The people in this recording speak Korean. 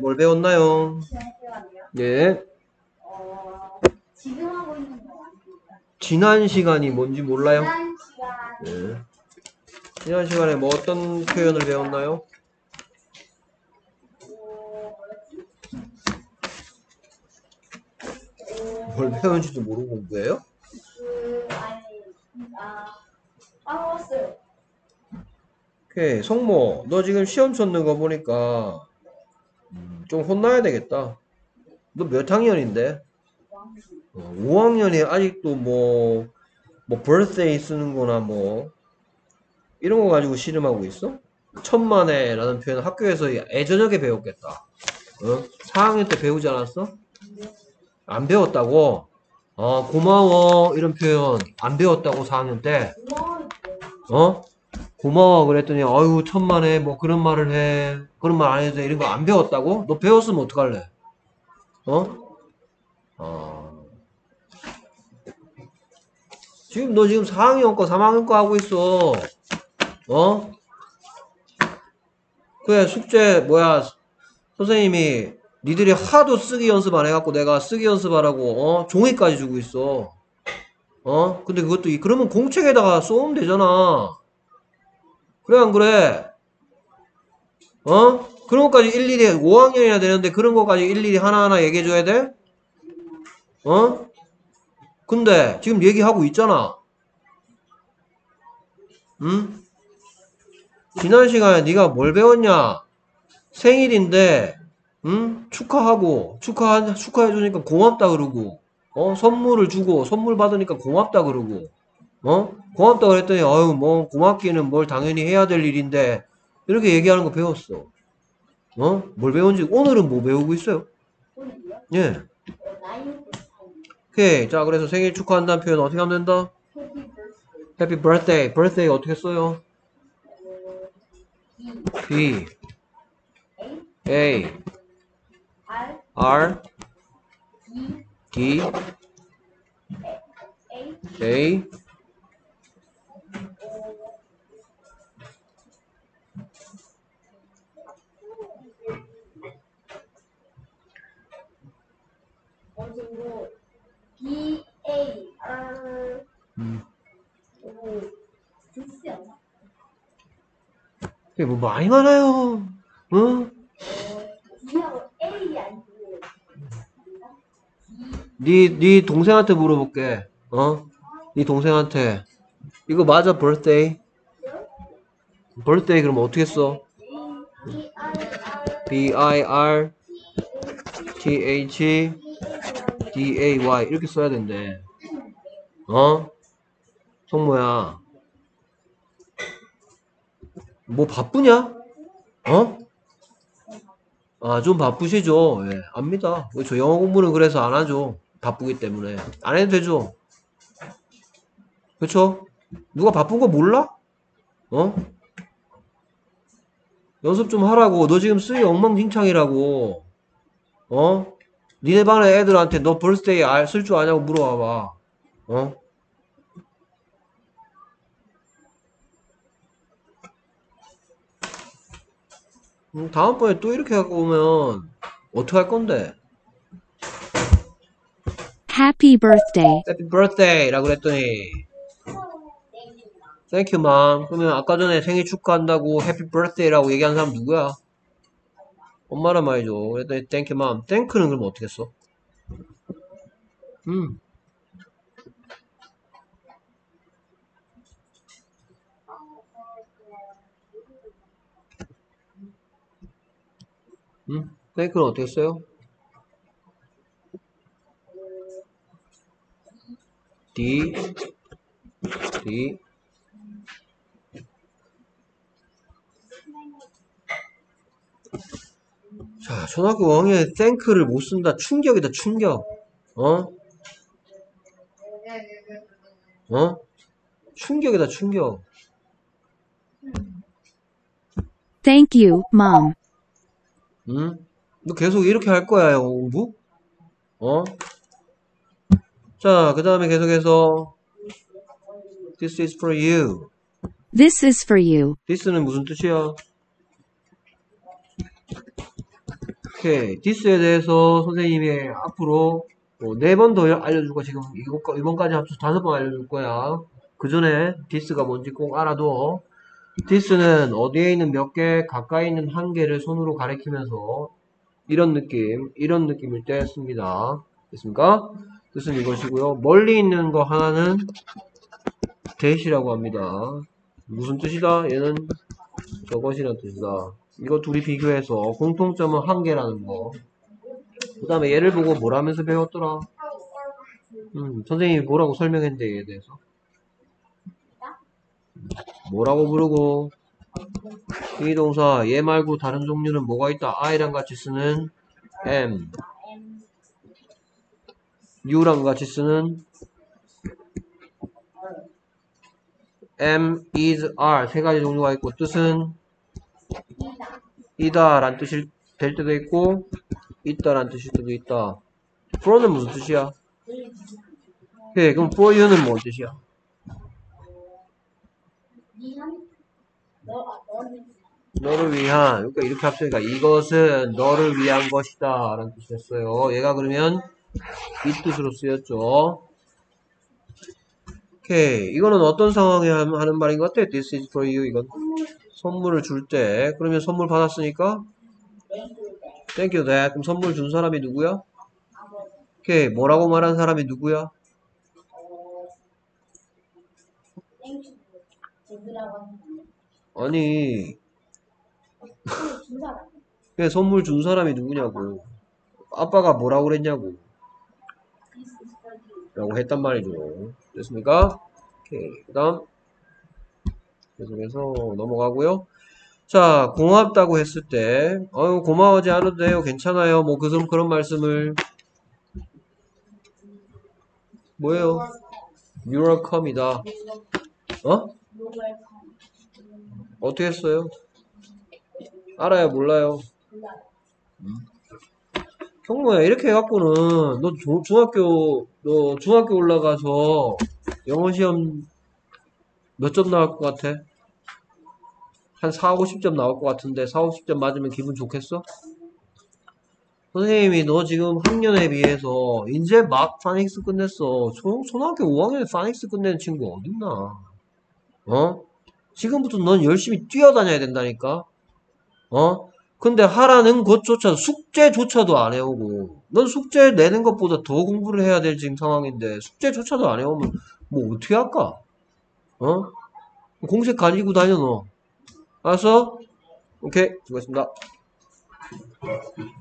뭘 배웠나요? 잠시만요. 예. 지금 하고 있는 거 아닙니까? 지난 시간이 뭔지 몰라요? 지난 시간 예. 지난 시간에 뭐 어떤 표현을 배웠나요? 뭐였지? 뭘 배웠는지도 모르고 공부해요? 까먹었어요. 오케이, 성모, 너 지금 시험 쳤는 거 보니까 좀 혼나야 되겠다. 너 몇 학년인데? 5학년이 아직도 뭐 birthday 쓰는 거나 뭐 이런 거 가지고 씨름하고 있어? 천만에라는 표현 학교에서 애저녁에 배웠겠다. 어? 4학년 때 배우지 않았어? 안 배웠다고? 고마워 이런 표현 안 배웠다고 4학년 때? 어? 고마워 그랬더니 아유 천만에 뭐 그런 말을 해 그런 말 안 해도 돼 이런 거 안 배웠다고? 너 배웠으면 어떡할래? 어? 어. 지금 너 지금 4학년 거 3학년 거 하고 있어. 어? 그래 숙제 뭐야 선생님이 니들이 하도 쓰기 연습 안 해갖고 내가 쓰기 연습하라고 종이까지 주고 있어. 근데 그것도 그러면 공책에다가 쏘면 되잖아. 그래 안 그래? 그런 것까지 일일이 5학년이나 되는데 그런 것까지 일일이 하나하나 얘기해줘야 돼? 어? 근데 지금 얘기하고 있잖아. 응? 지난 시간에 네가 뭘 배웠냐? 생일인데 응? 축하해주니까 고맙다 그러고 선물을 주고 선물 받으니까 고맙다 그러고 고맙다 그랬더니 아유 뭐 고맙기는 뭘 당연히 해야 될 일인데 이렇게 얘기하는 거 배웠어. 뭘 배운지 오늘은 뭐 배우고 있어요? 예. 오케이. 자, 그래서 생일 축하한다는 표현 어떻게 하면 된다? Happy birthday. birthday 어떻게 써요? B A R D A B A R O S였나? 뭐 많이 많아요. 응? D하고 A 아니고 네 동생한테 물어볼게. 네 동생한테 이거 맞아 birthday? birthday 그럼 어떻게 써? B I R T H D A Y 이렇게 써야 된대. 성모야 뭐 바쁘냐? 좀 바쁘시죠? 예, 압니다. 저 영어 공부는 그래서 안 하죠. 바쁘기 때문에. 안 해도 되죠? 그쵸? 누가 바쁜 거 몰라? 어? 연습 좀 하라고. 너 지금 쓰기 엉망진창이라고. 니네 반의 애들한테 너 벌스데이 쓸 줄 아냐고 물어봐봐. 다음번에 또 이렇게 갖고 오면 어떡할 건데? Happy birthday. Happy birthday! 라고 그랬더니 Thank you, mom. 그러면 아까 전에 생일 축하한다고 Happy birthday라고 얘기한 사람 누구야? 엄마란 말이죠. 그랬더니 Thank you, mom. Thank는 그럼 어떻게 써? Thank는 어떻게 써요? D 자, 초등학교 5학년에 thank를 못 쓴다. 충격이다, 충격. 충격이다, 충격. Thank you, Mom. 너 계속 이렇게 할 거야, 영어 공부? 자, 그 다음에 계속해서 This is for you. This is for you. this는 무슨 뜻이야? 오케이. this에 대해서 선생님이 앞으로 4번 더 알려줄 거 지금 이번까지 합쳐서 5번 알려줄 거야. 그 전에 this가 뭔지 꼭 알아둬. this는 어디에 있는 몇 개, 가까이 있는 한 개를 손으로 가리키면서 이런 느낌일 때 씁니다. 됐습니까? 뜻은 이것이고요. 멀리 있는 거 하나는 that이라고 합니다. 무슨 뜻이다? 얘는 저것이라는 뜻이다. 이거 둘이 비교해서 공통점은 한 개라는 거. 그 다음에 얘를 보고 뭘 하면서 배웠더라? 선생님이 뭐라고 설명했는데 얘에 대해서 뭐라고 부르고 비동사 얘 말고 다른 종류는 뭐가 있다? I랑 같이 쓰는 am, U랑 같이 쓰는 am, is, are 세 가지 종류가 있고 뜻은 이다 라는 뜻이 될 때도 있고 있다 라는 뜻일 때도 있다. for는 무슨 뜻이야? 네, 그럼 for you는 뭔 뜻이야? 너를 위한, 그러니까 이렇게 합치니까 이것은 너를 위한 것이다 라는 뜻이었어요. 얘가 그러면 이 뜻으로 쓰였죠. 오케이. 이거는 어떤 상황에 하는 말인 것 같아? This is for you. 이건 선물을 줄 때. 그러면 선물 받았으니까 thank you that. 그럼 선물 준 사람이 누구야? 오케이. 뭐라고 말한 사람이 누구야? 아니 그냥 선물 준 사람이 누구냐고. 아빠가 뭐라고 그랬냐고 라고 했단 말이죠. 됐습니까? 오케이. 그 다음 계속해서 넘어가고요. 자, 고맙다고 했을 때 고마워하지 않아도 돼요. 괜찮아요. 뭐 그런 말씀을 뭐예요? You're welcome이다. 어떻게 했어요? 알아요? 몰라요? 형모야 이렇게 해갖고는 너 중학교 올라가서 영어 시험 몇 점 나올 것 같아? 한 4, 50점 나올 것 같은데 4, 50점 맞으면 기분 좋겠어? 선생님이 너 지금 학년에 비해서 이제 막 파닉스 끝냈어. 초등학교 5학년에 파닉스 끝낸 친구 어딨나? 지금부터 넌 열심히 뛰어다녀야 된다니까? 근데 하라는 것조차도 숙제조차도 안 해오고 넌 숙제 내는 것보다 더 공부를 해야 될 지금 상황인데 숙제조차도 안 해오면 뭐 어떻게 할까? 공책 가지고 다녀 너. 알았어? 오케이 수고했습니다.